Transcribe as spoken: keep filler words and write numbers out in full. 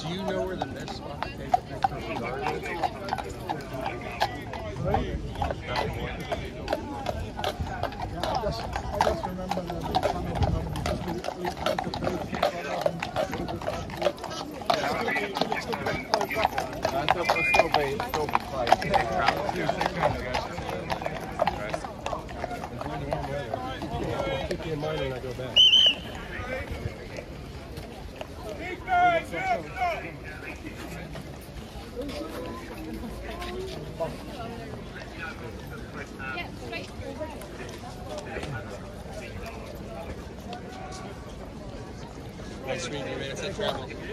Do you know where the best spot to take a picture of the garden is? I just, I just remember that we come up because we, we had the break in front of him. That's still, that's still be, still be quite. Keep you in mind when I go back. Nice meeting you, man. Safe travel.